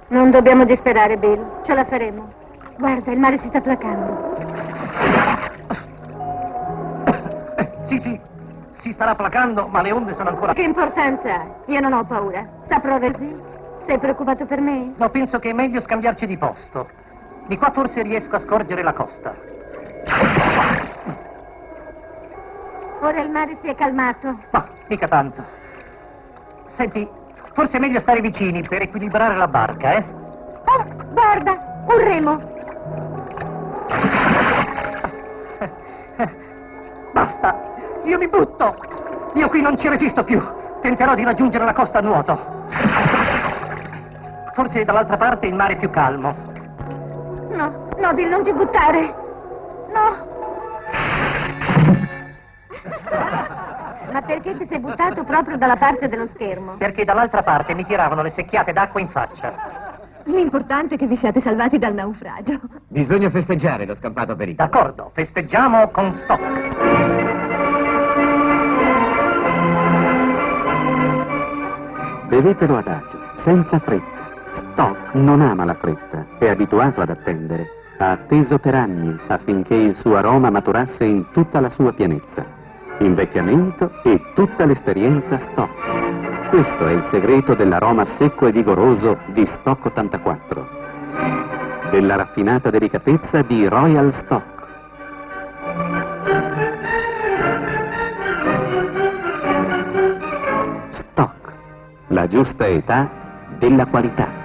Non dobbiamo disperare, Bill. Ce la faremo. Guarda, il mare si sta placando. Sì, si starà placando, ma le onde sono ancora... Che importanza ha? Io non ho paura. Saprò resistere. Sei preoccupato per me? No, penso che è meglio scambiarci di posto. Di qua forse riesco a scorgere la costa. Ora il mare si è calmato. No, mica tanto. Senti, forse è meglio stare vicini per equilibrare la barca, eh? Oh, guarda, un remo. Basta, io mi butto. Io qui non ci resisto più. Tenterò di raggiungere la costa a nuoto. Forse dall'altra parte il mare è più calmo. No, Bill, non ti buttare. No. Ma perché ti sei buttato proprio dalla parte dello schermo? Perché dall'altra parte mi tiravano le secchiate d'acqua in faccia. L'importante è che vi siate salvati dal naufragio. Bisogna festeggiare lo scampato pericolo. D'accordo, festeggiamo con Stock. Bevetelo adagio, senza fretta. Stock non ama la fretta, è abituato ad attendere. Ha atteso per anni affinché il suo aroma maturasse in tutta la sua pienezza. Invecchiamento e tutta l'esperienza Stock. Questo è il segreto dell'aroma secco e vigoroso di Stock 84. Della raffinata delicatezza di Royal Stock. Stock, la giusta età della qualità.